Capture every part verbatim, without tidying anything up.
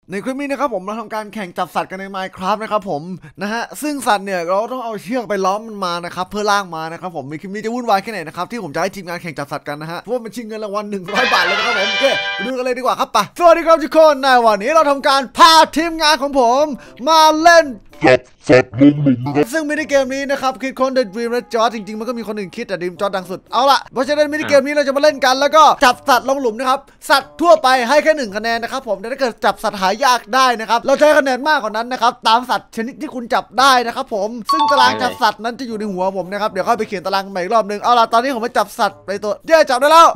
ในคลิปนี้นะครับผมเราทำการแข่งจับสัตว์กันใน Minecraft นะครับผมนะฮะซึ่งสัตว์เนี่ยเราต้องเอาเชือกไปล้อมมันมานะครับเพื่อล่างมานะครับผมในคลิปนี้จะวุ่นวายแค่ไหนนะครับที่ผมจะให้ทีมงานแข่งจับสัตว์กันนะฮะเพราะว่ามันชิงเงินรางวัลหนึ่งร้อยบาทเลยนะครับผมโอเคไปดูกันเลยดีกว่าครับไปสวัสดีครับทุกคนในวันนี้เราทำการพาทีมงานของผมมาเล่นจับสัตว์ลงหลุมนะครับซึ่งมินิเกมนี้นะครับคิดค้นโดย Dream และ George จริงๆมันก็มีคนอื่นคิดแต่ Dream George ดังสุดเอาล่ะเพราะฉะนั้นมินิเกมนี้เราจะมาเล่นกันแล้วก็จับสัตว์ลงหลุมนะครับสัตว์ทั่วไปให้แค่หนึ่งคะแนนนะครับผมแต่ถ้าเกิดจับสัตว์หายากได้นะครับเราใช้คะแนนมากกว่านั้นนะครับตามสัตว์ชนิดที่คุณจับได้นะครับผมซึ่งตารางจับสัตว์นั้นจะอยู่ในหัวผมนะครับเดี๋ยวค่อยไปเขียนตารางใหม่อีกรอบนึงเอาล่ะตอนนี้ผมมาจับสัตว์ไปตัวเย้จับได้แล้ว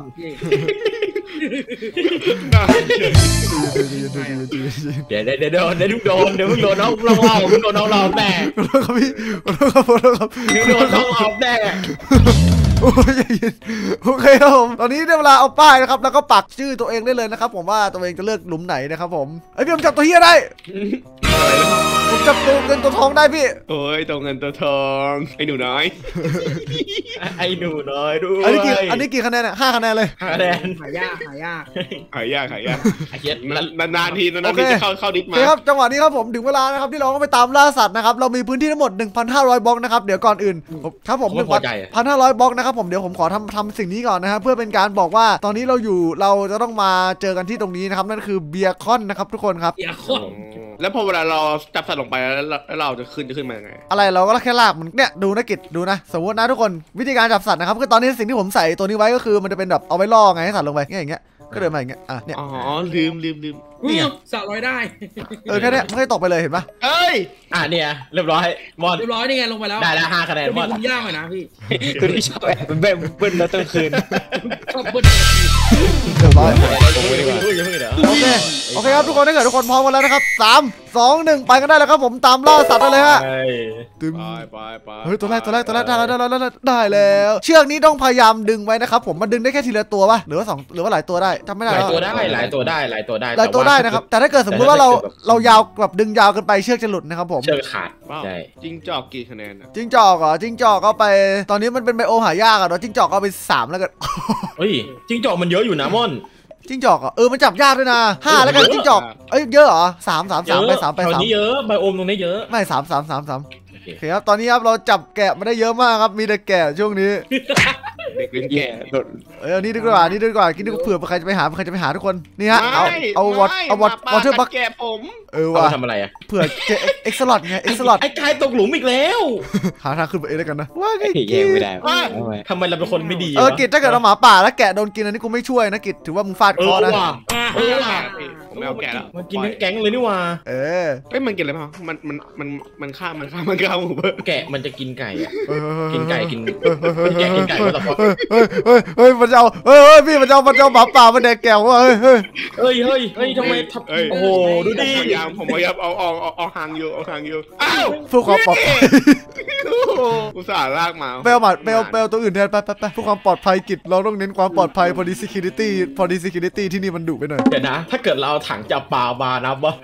เดี๋ยวเดี๋ยวเดี๋ยวเดี๋ยวทุกโดนเดี๋ยวทุกโดนน้องเราเราทุกโดนน้องเราแน่ครับพี่ครับครับทุกโดนน้องเราแน่โอ้ยโอเคครับผมตอนนี้ได้เวลาเอาป้ายนะครับแล้วก็ปักชื่อตัวเองได้เลยนะครับผมว่าตัวเองจะเลือกหลุมไหนนะครับผมไอพี่ผมจับตัวเฮียได้ผมจับตัวเงินตัวทองได้พี่โอ้ยตัวเงินตัวทองไอหนูน้อยไอหนูน้อยด้วยอันนี้กี่อันนี้กี่คะแนนเนี่ยห้าคะแนนเลยคะแนนหายากหายากหายากหายากไอเหี้ยนานๆทีนานๆทีจะเข้าเข้าดิสมาครับจังหวะนี้ครับผมถึงเวลานะครับที่เราต้องไปตามล่าสัตว์นะครับเรามีพื้นที่ทั้งหมด หนึ่งพันห้าร้อย บล็อกนะครับเดี๋ยวก่อนอื่นครับผม หนึ่งพันห้าร้อย บล็อกนะครับผมเดี๋ยวผมขอทำทำสิ่งนี้ก่อนนะครับเพื่อเป็นการบอกว่าตอนนี้เราอยู่เราจะต้องมาเจอกันที่ตรงนี้นะครับนั่นคือเบียร์คอนนะครับทุกคนครับเบียร์คอนแล้วพอเวลาเราจับสัตว์ลงไปแล้วเราจะขึ้นจะขึ้นมายังไงอะไรเราก็แค่ลากมันเนี่ยดูนะกิจดูนะสมมตินะทุกคนวิธีการจับสัตว์นะครับคือตอนนี้สิ่งที่ผมใส่ตัวนี้ไว้ก็คือมันจะเป็นแบบเอาไว้ล่อไงให้สัตว์ลงไปอย่างเงี้ยก็เดินมาอย่างเงี้ยอ่ะเนี่ยอ๋อลืมลืมลืมนี่สัตว์ลอยได้เออแค่นี้ไม่ให้ตกไปเลยเห็นปะเอ้ยอ่ะเนี่ยเรียบร้อยมอนเรียบร้อยนี่ไงลงไปแล้วได้แล้วห้าคะแนนมอนคุณยากหน่อยนะพี่ตัวนี้ชอบแอบเป็นเบิ้ลเบิ้ลแล้วตั้งคืนชอบเบิ้ลเรียบร้อยโอเคโอเคครับทุกคนถ้าเกิดทุกคนพร้อมกันแล้วนะครับสามสองหนึ่งไปกันได้แล้วครับผมตามล่าสัตว์ได้เลยฮะตึมไปไปเฮ้ยตัวแรกตัวแรกตัวแรกได้แล้วได้แล้วได้แล้วเชือกนี้ต้องพยายามดึงไว้นะครับผมมันดึงได้แค่ทีละตัวป่ะหรือว่าสองหรือว่าหลายตัวได้ทำไม่ได้หลายตัวได้หลายตัวได้หลายตัวได้หลายตัวได้นะครับแต่ถ้าเกิดสมมติว่าเราเรายาวแบบดึงยาวเกินไปเชือกจะหลุดนะครับผมเชือกขาดใช่จิ้งจอกกี่คะแนนอ่ะจิ้งจอกเหรอจิ้งจอกก็ไปตอนนี้มันเป็นไบโอหายากอ่ะเนาะจิ้งจอกก็ไปสามแล้วกันเฮ้ยจิ้งจอกมันเยอะอยู่นะม่อนจิ้งจอกอ่ะเออมันจับยากด้วยนะห้าแล้วกันจิ้งจอกเอ้ยเยอะเหรอสามสามสามไปสามไปสามนี้เยอะไบโอมตรงนี้เยอะไม่สามสามสามสามโอเคครับตอนนี้ครับเราจับแกะมาได้เยอะมากครับมีแต่แกะช่วงนี้เด็กเล่นแกะเออนี่ดีกว่านี่ดีกว่ากินดีกว่าเผื่อใครจะไปหาใครจะไปหาทุกคนนี่ฮะเอาเอาวอตเอาวอตวอเตอร์บัคแกะผมเออว่ะทำอะไรอ่ะเผื่อเจเอ็กซ์ลอดไงเอ็กซ์ลอดไอ้กายตกหลุมอีกแล้วหาทางขึ้นไปเองแล้วกันนะว่าไงแย่ไม่ได้ทำไมเราเป็นคนไม่ดีเออกิจถ้าเกิดเราหมาป่าแล้วแกะโดนกินอันนี้กูไม่ช่วยนะกิจถือว่ามึงฟาดคอนะเออว่ะผมไม่เอาแกะแล้วมันกินทั้งแก๊งเลยนี่ว่ะเออเฮ้ยมันกินอะไรมั้งมันมันมันมันฆ่ามันฆ่ามันฆ่าหมูแกะมันจะกินไก่อ่ะกินไก่กินแกะกินไก่ก็ต่อเฮ้ยเฮ้ยเฮ้ยเฮ้ยมันจะเอาเฮ้ยเฮ้ยพี่มันจะเอามันจะเอาหมาป่ามันแดกแก้วว่ะเฮ้ยเฮ้ยเฮ้ยเฮ้ยเฮ้ยทำไมทับโอ้โหดูดิพยายามผมพยายามเอาเอาเอาหางอยู่เอาหางอยู่อ้าวเพื่อความปลอดภัยอุตส่าห์ลากมาเปลหมัดเปลเปลตัวอื่นแทนไปไปไปเพื่อความปลอดภัยกิจเราต้องเน้นความปลอดภัยพอดี security พอดี security ที่นี่มันดุไปหน่อยเดี๋ยวนะถ้าเกิดเราเอาถังจับปลามานับวะ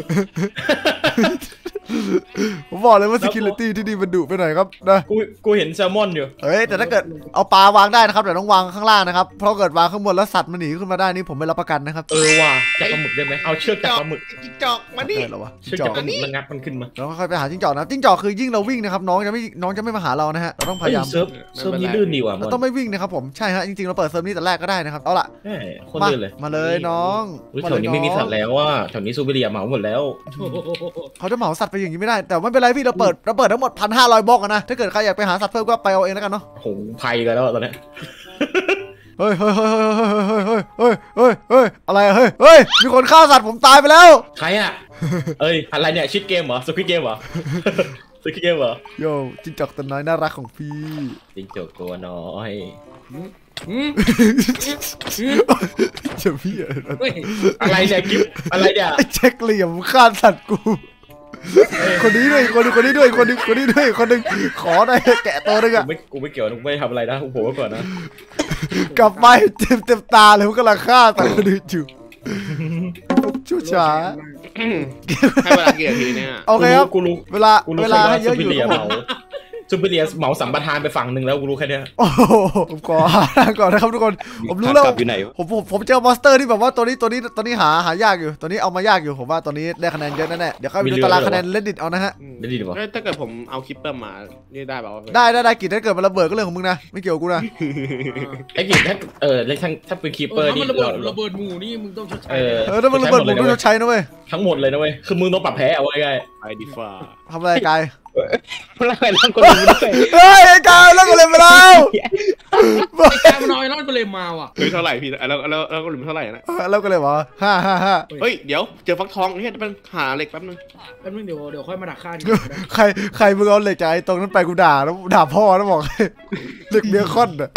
ผมบอกเลยว่า security ที่นี่มันดุไปหน่อยครับนะกูกูเห็นแซลมอนอยู่เฮ้ยแต่ถ้าเกิดเอาปลาวางได้นะครับแต่ต้องวางข้างล่างนะครับเพราะเกิดวางข้างบนแล้วสัตว์มันหนีขึ้นมาได้นี่ผมไม่รับประกันนะครับเออว่ะจับปลาหมึกได้ไหมเอาเชือกจับปลาหมึกจิ้งจอกมาดิเชือกจับปลาหมึกมันงัดมันขึ้นมาเราค่อยไปหาจิ้งจอกนะจิ้งจอกคือยิ่งเราวิ่งนะครับน้องจะไม่น้องจะไม่มาหาเรานะฮะเราต้องพยายามเซิร์ฟเซิร์ฟนี้ลื่นดีว่ะเราต้องไม่วิ่งนะครับผมใช่ฮะจริงๆเราเปิดเซิร์ฟนี้แต่แรกก็ได้นะครับเอาล่ะมามาเลยน้องแถวนี้ไม่มีสัตว์แล้วว่าแถวนี้ซูเปอร์เรียเหมาหมดแล้วเขาจะเหมาสัตว์ไปอย่างนี้ไม่ได้แต่ไม่เป็นไรพี่เราเปิดเราเปิดทั้งหมดพันห้าร้อยบล็อกนะถ้าเกิดใครอยากไปหาสัตว์เพิ่มก็ไปเอาเองแล้วกันเนาะหงไพ่กันแล้วตอนนี้เฮ้ยเฮ้ยเฮ้ยเฮ้ยเฮ้ยเฮ้ยเฮ้ยอะไรเฮ้ยเฮ้ยมีคนฆ่าสัตว์ผมตายไปแล้วใครอ่ะเอ้ยอะไรเนี่ยชิดเกมเหรอสควิดเกมเหรอสควิดเกมเหรอโย่จิ้งจอกตัวน้อยน่ารักของพี่จิ้งจอกตัวน้อยจะพี่อะไรเนี่ยกิ๊บอะไรเนี่ยไอ้แจ็คเหลี่ยมฆ่าสัตว์กูคนนี้ด้วยคนนึงคนนี้ด้วยคนนึงคนนี้ด้วยคนนึงขอได้แกะตัวนึงอ่ะไม่กูไม่เกี่ยวกูไม่ทำอะไรนะกูโผล่ก่อนนะกลับไปเต็มเต็มตาเลยผมกำลังฆ่าแต่คนอื่นอยู่ชู้ช้าให้เวลาเกี่ยวทีเนี่ยโอเคครับเวลาเวลาให้เยอะอยู่ซูเปอร์เรียเหมาสัมปทานไปฝั่งหนึ่งแล้วกูรู้แค่เนี้ยโอ้โหผมขอหาก่อนนะครับทุกคนผมรู้แล้วผมผมผมเจอมอนสเตอร์ที่แบบว่าตัวนี้ตัวนี้ตัวนี้หาหายากอยู่ตัวนี้เอามายากอยู่ผมว่าตัวนี้ได้คะแนนเยอะแน่ๆเดี๋ยวเข้าไปดูตารางคะแนนเลดดิตเอานะฮะได้ดีป่ะถ้าเกิดผมเอาคิปเปอร์มานี่ได้แบบว่าได้ได้ได้กิจถ้าเกิดมันระเบิดก็เรื่องของมึงนะไม่เกี่ยวกูนะไอ้กิจถ้าเออแล้วทั้งถ้าเป็นคีเปอร์นี่ระเบิดระเบิดหมู่นี่มึงต้องชดใช้เออเออถ้ามันระเบิดผมต้องใช้นะเว้ยทั้งหมดเลยนะเว้ยคือมึงต้องปรับแพ้เอาไว้ไงไอดีฟ้าทำอะไรกายแล้วไปร่างคนอื่นด้วยเฮ้ยไอ้กายแล้วก็เลยไปแล้วไอ้แกมันน้อยรอดก็เลยมาว่ะเฮ้ยเท่าไหร่พี่แล้วแล้วแล้วก็หลุมเท่าไหร่นะแล้วก็เลยวะฮ่าฮ่าฮ่าเฮ้ยเดี๋ยวเจอฟักทองนี่จะเป็นหาเหล็กแป๊บนึงแป๊บนึงเดี๋ยวเดี๋ยวค่อยมาดักฆ่าใครใครมึงเอาเหล็กจากไอ้ตรงนั้นไปกูด่าแล้วด่าพ่อแล้วบอกเหล็กเบี้ยค่อนอ่ะ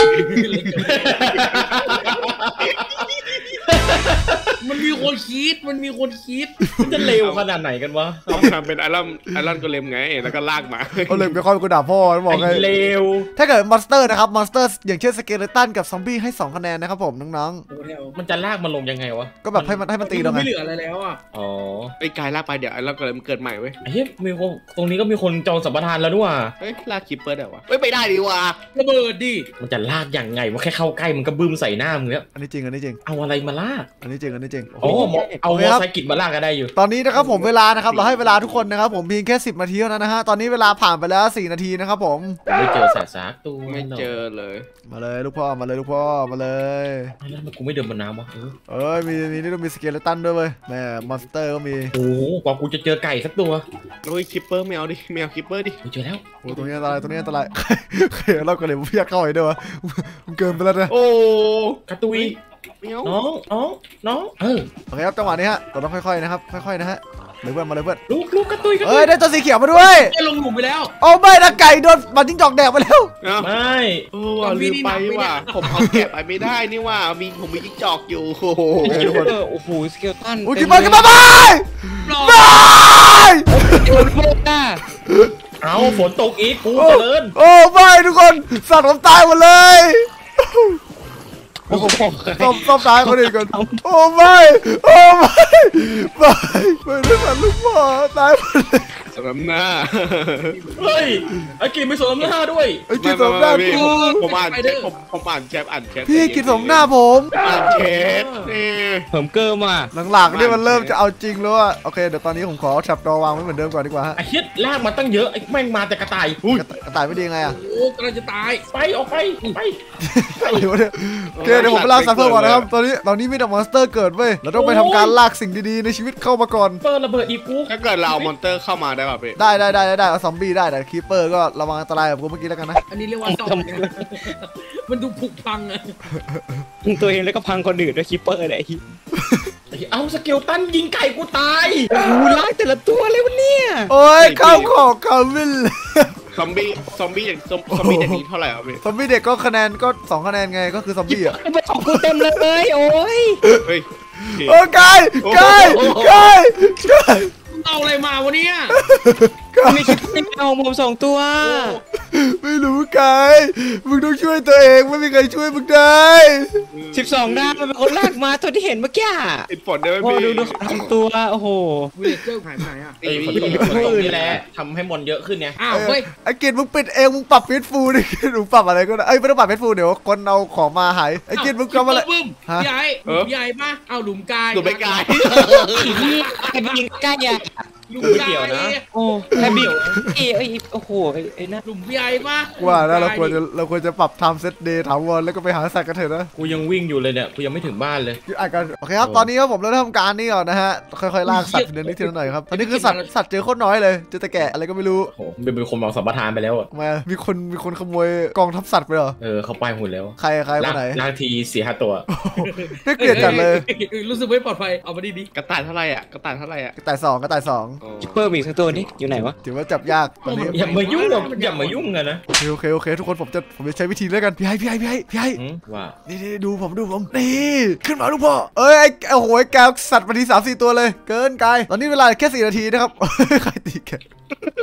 มันมีคนคิดมันมีคนคิดมันจะเร็วขนาดไหนกันวะต้องทำเป็นไอรอนไอรอนก็เลมไงแล้วก็ลากมาเอาเหล็กเบี้ยค่อนกูด่าพ่อแล้วบอกไงไอ้เร็วถ้าเกิดมอนสเตอร์นะครับมอนสเตอร์อย่างเช่นสเกเลตันกับซอมบี้ให้สองคะแนนนะครับผมน้องมันจะลากมันลงยังไงวะๆก็แบบให้มันให้มันตีเราไงไม่เหลืออะไรแล้วอ่ะอ๋อไอ้กายลากไปเดี๋ยวไอรอนก็เลมเกิดใหม่เว้ยไอ้เฮ้ยมีคนตรงนี้ก็มีคนจองสัมปทานแล้วด้วยเฮ้ยลากคิปเปอร์เดี๋ยววะเฮ้ยไปได้ดีว่ะระเบิดดิมันจะลากยังไงว่าแค่เข้าใกล้มันก็บึ้มใส่หน้ามึงแล้วอันนี้จริงอันนี้จริงเอาอะไรมาลากอันนี้จริงอันนี้จริงโอ้โหเอามอไซค์กิจมาลากก็ได้อยู่ตอนนี้นะครับผมเวลานะครับเราให้เวลาทุกคนนะครับผมเพียงแค่สิบนาทีเท่านั้นนะฮะตอนนี้เวลาผ่านไปแล้วสี่นาทีนะครับผมไม่เจอสัตว์ซากตัวไม่เจอเลยมาเลยลูกพ่อมาเลยลูกพ่อมาเลยแล้วมันกูไม่เดินบนน้ำวะเอ้ยมีมีนี่ต้องมีสเกเลตันด้วยเว้ยแม่มอนสเตอร์ก็มีโอ้โหกว่ากูจะเจอไก่สักตัวโอ้ยคิปเปอร์ไม่เอาดิไม่เอาคิปเปอร์ดิเจอแล้วโอ้ตรงนี้อันตรายตรงนี้อันตรายใครเราก็เลยไม่อยากเข้าไปด้วยวะมันเกินไปแล้วนะโอ้กระตุยไม่เอาน้องน้องน้องเออโอเคครับจังหวะนี้ฮะเราต้องค่อยๆนะครับค่อยๆนะฮะเลยเพื่อนมาเลยเพื่อนลูกลูกกระตุยกระตุเอ้ยยได้ตัวสีเขียวมาด้วยไอ้ลงหลุมไปแล้วโอ้ไม่นะไก่โดนมันจิ้งจอกแดกไปแล้วเอาไม่เออว่ะลืมไปว่ะผมเอาแกะไปไม่ได้นี่ว่ามีผมมีจิ๊กจอกอยู่โอ้โหเออโอ้โหสเกลตันอุ้ยกินมากินมาไปรอไปโดนโบกอ่ะเอาฝนตกอีกกูเจริญโอ้ไม่ทุกคนสัตว์ผมตายหมดเลยโอ้โหต้มต้มตายคนอื่นก่อนโอ้ไม่โอ้ไม่ไม่ไม่ได้สัตว์ลูกพ่อตายหมดเลยสำหรับหน้าเฮ้ยไอ้กินไม่สนหน้าด้วยไอ้กินสมหน้าพี่กูผมอ่านแชทผมผมอ่านแชทอ่านแชทพี่กินสมหน้าผมอ่านแชทนี่เพิ่มเกิมอ่ะหลังๆนี่มันเริ่มจะเอาจริงแล้วอะโอเคเดี๋ยวตอนนี้ผมขอฉับดอวางไว้เหมือนเดิมก่อนดีกว่าฮะไอ้เฮ็ดลากมาตั้งเยอะไอ้แม่งมาแต่กระต่ายอุ้ยกระต่ายไม่ดีไงอะโอ้กำลังจะตายไปออกไปไปอะไรวะเนี่ยโอเคเดี๋ยวผมไปล่าสัตว์เพิ่มก่อนนะครับตอนนี้ตอนนี้มีแต่มอนสเตอร์เกิดเว้ยเราต้องไปทำการลากสิ่งดีๆในชีวิตเข้ามาก่อนเปิดระเบิดอีกกูถ้าเกิดเราเอามอนเตอร์เข้ามาได้ป่ะพี่ได้ได้ได้ได้เอาซอมบี้ได้แต่คีเปอร์ก็ระวังอันตรายแบบกูเมื่อกี้แล้วกันนะอันนี้เรียกว่าซ่อมมันดูผุพังอะตัวเองแล้วก็พังคนอื่นด้วยคิปเปอร์เลยเอาสเกลตันยิงไก่กูตายโอ้โหลากแต่ละตัวเลยวะเนี่ยโอ้ยเข้าของคาวินซอมบี้ซอมบี้อย่างซอมซอมบี้เด็กนี้เท่าไหร่อ่ะพี่ซอมบี้เด็กก็คะแนนก็สองคะแนนไงก็คือซอมบี้อ่ะไปของกูเต็มเลยโอ้ยเฮ้ยโอ้กายกายกายกายเอาอะไรมาวะเนี่ยไม่คิดไม่เอาผมสองตัวไม่รู้กายมึงต้องช่วยตัวเองไม่มีใครช่วยมึงได้สิบสองดาวมันเป็นคนลากมาตัวที่เห็นเมื่อกี้ติดฝนได้ไหมโอ้พี่ดูดูทำตัวโอ้โหวิลเลจเจอร์หายไปไหนอะไอ้ฝนตกฝนตกนี่แหละทำให้มอนเยอะขึ้นไงอ้าวเฮ้ยไอ้กินมึงปิดเองมึงปรับฟีดฟูดิหนูปรับอะไรก็ได้เอ้ยไม่ต้องปรับฟีดฟูเดี๋ยวคนเอาของมาหายไอ้กินมึงทำอะไรบึ้มพี่ไอ้พี่ไอ้ป่ะเอาหลุมกายดูไม่กายไอ้บิงใกล้อ่ะหลุมกายโอ้ไอ้บิงไอ้ไอ้โอ้โหไอ้ไอ้นั่นหลุมพี่ไอ้ป่ะว่านะเราควรจะเราควรจะปรับไทม์เซตเดย์ถาวรแล้วก็ไปหาสัตว์กันเถอะนะกูยังวิ่งอยู่เลยเนี่ยกูยังไม่ถึงบ้านเลยอ่ะกันโอเคครับตอนนี้ครับผมเราได้ทำการนี่ก่อนนะฮะค่อยๆลากสัตว์เดินนิดทีละหน่อยครับตอนนี้คือสัตว์สัตว์เจอโคตรน้อยเลยเจอแต่แกะอะไรก็ไม่รู้โอ้โหเป็นคนมองสัมปทานไปแล้วอ่ะมามีคนมีคนขโมยกองทัพสัตว์ไปเหรอเออเขาไปหุ่นแล้วใครใครลามาก ไหนลากทีเสียห้าตัวไม่เกลียดจัดเลยรู้สึกไม่ปลอดภัยเอามาดีดีกระต่ายเท่าไหร่อ่ะกระต่ายเท่าไหร่อ่ะกระต่ายสองกระต่ายสองคิปเปอร์มีสักตัวนี่อยู่ไหนวะถือว่าจับยากตอนนี้อย่ามายุ่งกับอย่ามายุ่งกันนะโอเคโอเคโอเคทุกคนผมจะผมจะใช้วิธีแล้วกันพี่ไอ้พี่ไอ้พี่ไอ้พี่ไอ้หืมว่านี่นี่ดูผมดูผมนี่ขึ้นมาลูกพ่อเอ้ยไอ้โอ้โหไอ้แกวสัตว์มาทีสามสี่ตัวเลย เกินกายตอนนี้เวลาแค่สี่นาทีนะครับ ใครตีแก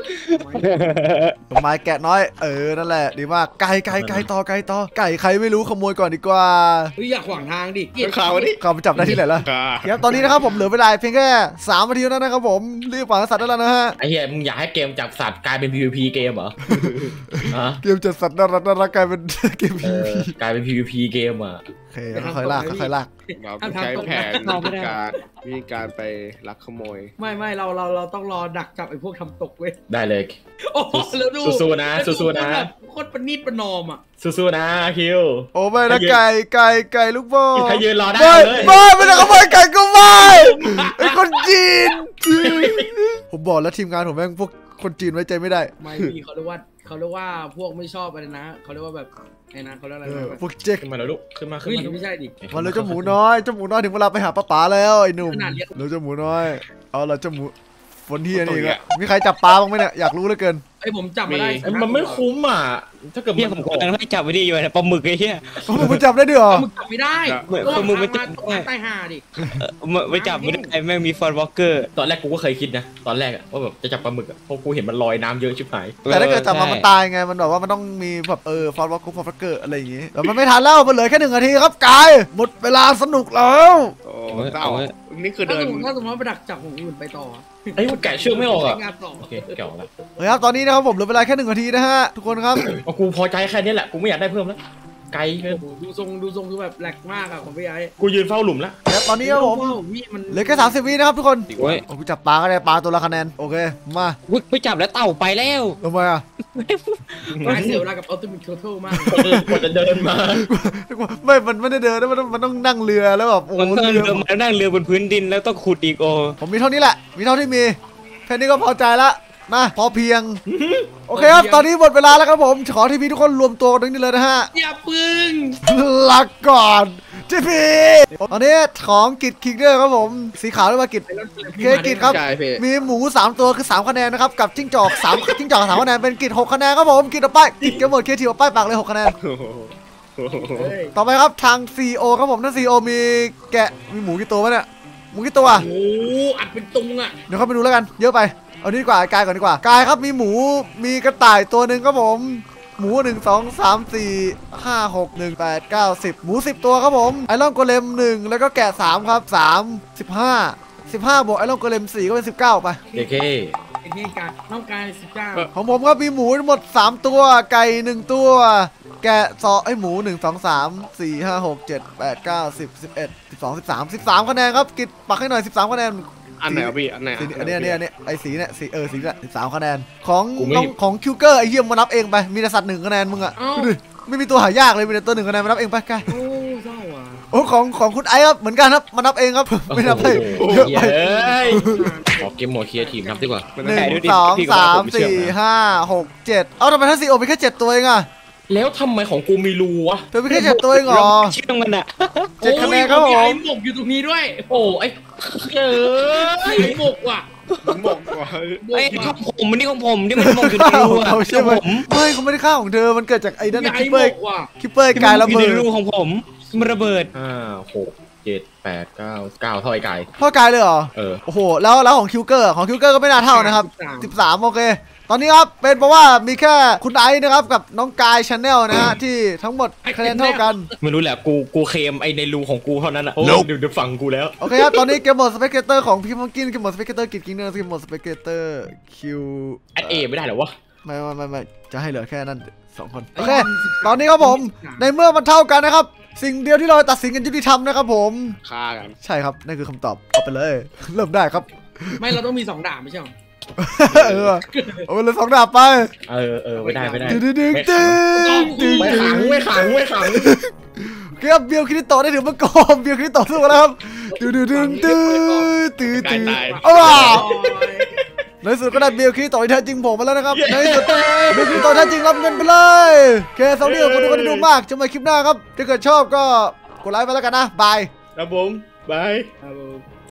ไม้แกะน้อยเออนั่นแหละดีมากไก่ไก่ไก่ต่อไก่ต่อไก่ใครไม่รู้ขโมยก่อนดีกว่าเฮ้ยอย่าขวางทางดิเกลียดข่าวดิเขาไปจับได้ที่ไหนล่ะค่ะครับตอนนี้นะครับผมเหลือเวลาเพียงแค่สามนาทีแล้วนะครับผมรีบฝังสัตว์ได้แล้วนะฮะไอ้เหี้ยมึงอยากให้เกมจับสัตว์กลายเป็น พี วี พี เกมเหรอฮะเกมจัดสัตว์น่ารักน่ารักกลายเป็นเกมเออกลายเป็น พี วี พี เกมอ่ะโอเคค่อยๆลากค่อยๆลากเราต้องใช้แผนวิธีการวิธีการไปลักขโมยไม่ไม่เราเราเราต้องรอดักจับไอ้พวกทำตกเว้ยได้เลยโอ้โหแล้วดูสู้ๆนะสู้ๆนะโคตรประณีตประนอมอ่ะสู้ๆนะคิวโอ้ไม่นะไก่ไก่ไก่ลูกบอลถ้ายืนรอได้ไม่เลยไม่ไม่ได้ขโมยไก่ก็ไม่ไอ้คนจีนผมบอกแล้วทีมงานผมแม่งพวกคนจีนไว้ใจไม่ได้ไม่พี่เขาเรียกว่าเขาเรียกว่าพวกไม่ชอบอะไรนะเขาเรียกว่าแบบไอ้นะเขาเรียกอะไรเออนะพวกเจ๊กขึ้นมาแล้วลูกขึ้นมาขึ้นเฮ้ยมาลูกไม่ใช่ดิมาเลยเจ้าหมูน้อยเจ้าหมูน้อยถึงเวลาไปหาป้าป๋าแล้วไอ้หนุ่มขนาดเรียกเราเจ้าหมูน้อยเอาละเจ้าหมูฝนที่นี่อีกแล้วมีใครจับปลาบ้างไหมเนี่ยอยากรู้เหลือเกินไอ้ผมจับมาได้ไอ้มันไม่คุ้มอ่ะถ้าเกิดเฮียมัผนมกำลังไล่จับไว้ดีอยู่นะปลาหมึกไอ้เฮียมึงจับได้ด้วยเหรอมึงจับไม่ได้เหมือนก็มึงไม่จัจับบใต้ห่าดิไม่จับไม่ได้แม่งมีฟอนวอลเกอร์ตอนแรกกูก็เคยคิดนะตอนแรกอะว่าแบบจะจับปลาหมึกอะเพราะกูเห็นมันลอยน้ำเยอะชิบหายแต่ถ้าเกิดจับมามันตายไงมันแบบว่ามันต้องมีแบบเออฟอร์วอร์กูฟอร์เกอร์อะไรอย่างงี้แต่มันไม่ทันแล้วมันเหลือแค่หนึ่งนาทีครับกายหมดเวลาสนุกแล้วโอ้เต้านี่คือถ้าเดิสนมมติถ้าสมมติว่าไปดักจับของอื่นไปต่อไอ้มันแกะเชือกไม่ออกอะใช้งานต่อโอเคแกะออกแล้วเฮ้ยครับตอนนี้นะครับผมเหลือเวลาแค่หนึ่งนาทีนะฮะทุกคนครับเอากูพอใจแค่นี้แหละกูไม่อยากได้เพิ่มแล้วไกลเกินโอ้โหดูทรงดูทรงคือแบบแหลกมากอะของพี่ไอ้กูยืนเฝ้าหลุมแล้วครับตอนนี้ครับผมว้าวพี่มันเหลือแค่สามสิบวินะครับทุกคนโอ้ยโอ้กูจับปลาก็ได้ปลาตัวละคะแนนโอเคมาไปจับแล้วเต่าไปแล้วทำไมอ่ะนายเสียเวลากับอัลติมิทเทอร์เทิลมากคนอื่นกว่าจะเดินมาไม่มันไม่ได้เดินนะมันต้องมันต้องนั่งเรือแล้วแบบโอ้มันต้องเรือเรือมานั่งเรือบนพื้นดินแล้วต้องขุดอีกโอผมมีเท่านี้แหละมีเท่าที่มีแค่นี้ก็พอใจละนะพอเพียงโอเคครับตอนนี้หมดเวลาแล้วครับผมขอทีพีทุกคนรวมตัวกันตรงนี้เลยนะฮะอย่าปึ้งลาก่อนทีพีตอนนี้ของกิจคิงเดอร์ครับผมสีขาวเรียกว่ากิจ เคกิจครับใช่พี่มีหมูสามตัวคือสามคะแนนนะครับกับจิ้งจอกสามจิ้งจอกสามคะแนนเป็นกิจหกคะแนนครับผมกิจเอาป้ายกิจเกมหมดเคทีเอาป้ายปากเลยหกคะแนนโอ้โหเฮ้ยต่อไปครับทาง ซี อี โอ ครับผมท่าน ซี อี โอ มีแกะมีหมูกี่ตัววะเนี่ยหมูกี่ตัวโอ้โหอัดเป็นตุงอะเดี๋ยวเข้าไปดูแล้วกันเยอะไปเอานี่ดีกว่ากายก่อนดีกว่ากายครับมีหมูมีกระต่ายตัวหนึ่งครับผมหมูหนึ่งสองสามสี่ห้าหกหนึ่งแปดเก้าสิบหมูสิบตัวครับผมไอรอนโกเลมหนึ่งแล้วก็แกะสามครับสามสิบห้าสิบห้าบวกไอรอนโกเลมสี่ก็เป็นสิบเก้าไปเด็กเก้ไอ้ที่การน้องกายสิบเก้าของผมครับมีหมูทั้งหมดสามตัวไก่หนึ่งตัวแกะสองไอยหมูหนึ่ง สอง สาม สี่ ห้า หก เจ็ด แปด เก้า สิบ สิบเอ็ด สิบสอง สิบสาม สิบสามคะแนนครับกิดปักให้หน่อยสิบสามคะแนนอันไหนอ่ะพี่อันไหนสีอันนี้อันนี้อันนี้ไอสีเนี่ยสีเออสีเนี่ยสิบสามคะแนนของน้องของคิวเกอร์ไอเยี่ยมมานับเองไปมีแต่สัตว์หนึ่งคะแนนมึงอะดูดิไม่มีตัวหายากเลยมีแต่ตัวหนึ่งคะแนนมานับเองไปไกลโอ้เศร้าอ่ะโอ้ของของคุณไอครับเหมือนกันครับมานับเองครับไม่นับให้โอ้โหเยอะไปเฮ้ยออกเกมโหมดเคลียร์ทีมนับดีกว่าหนึ่งสองสามสี่ห้าหกเจ็ดเอาทำไมท่านซีโอมีแค่เจ็ดตัวเองอะแล้วทำไมของกูมีรูวะเธอมีแค่เจ็ดตัวเองเหรอเชื่อมันอะเจ็ดคะแนนครับผมโอ้ยของพี่ไอ้หมกอยู่ตรงนี้ด้วยโอ้ไอ้เออไอ้หมกว่ะหมกกว่าหมไอ้กขอว่ะงผมมันนี่ของผมที่มันมองอยู่ในรูอะเขาใช่ไหมของผมไม่เขาไม่ได้ฆ่าของเธอมันเกิดจากไอ้นั่นไอ้คิปหเปมอร์กว่ะคิปเปอร์กายระที่เบิมันอยู่ในรูดของผมมันระเบิดห้าหกเจ็ดแปดเก้าเก้าเท่าไอ้ไก่พ่อกายเลยเหรอเออโอ้โหแล้วแล้วของคิวเกอร์ของคิวเกอร์ก็ไม่น่าเท่านะครับสิบสามโอเคตอนนี้ครับเป็นเพราะว่ามีแค่คุณไอซ์นะครับกับน้องกายชาแนลนะฮะที่ทั้งหมดคะแนนเท่ากันไม่รู้แหละกูกูเคลมไอ้ในรูของกูเท่านั้นอ่ะโอ้เดี๋ยวเดี๋ยวฟังกูแล้วโอเคครับตอนนี้เกมหมดสเปกเตอร์ของพี่มังกินเกมหมดสเปกเตอร์กิจกินเนอร์เกมหมดสเปกเตอร์คิวแอดเอไม่ได้เหรอวะไม่ไม่ไม่ไม่จะให้เหลือแค่นั้นสองคนโอเคตอนนี้ครับผมในเมื่อมันเท่ากันนะครับสิ่งเดียวที่เราตัดสินกันยุติธรรมนะครับผมฆ่ากันใช่ครับนั่นคือคำตอบเอาไปเลย เริ่มได้ครับไม่เราต้องมีสองด่านไม่ใช่หรอเออเอาไปเลยสองดาบไปเออเออไม่ได้ไม่ได้ดึงดึงดึงดึงดึงไม่ขังไม่ขังไม่ขังเกือบเบียวคิริโตะได้ถึงมังกรเบียวคิริโตะสู้กันแล้วครับดึงดึงดึงดึงดึงดึงอ้าวในที่สุดก็ได้เบียวคิริโตะที่แท้จริงผมมาแล้วนะครับในที่สุดเบียวคิริโตะแท้จริงรับเงินไปเลยโอเคสวัสดีขอบคุณทุกคนที่ดูมากจะมาคลิปหน้าครับถ้าเกิดชอบก็กดไลค์ไปแล้วกันนะบายครับผมบายครับผม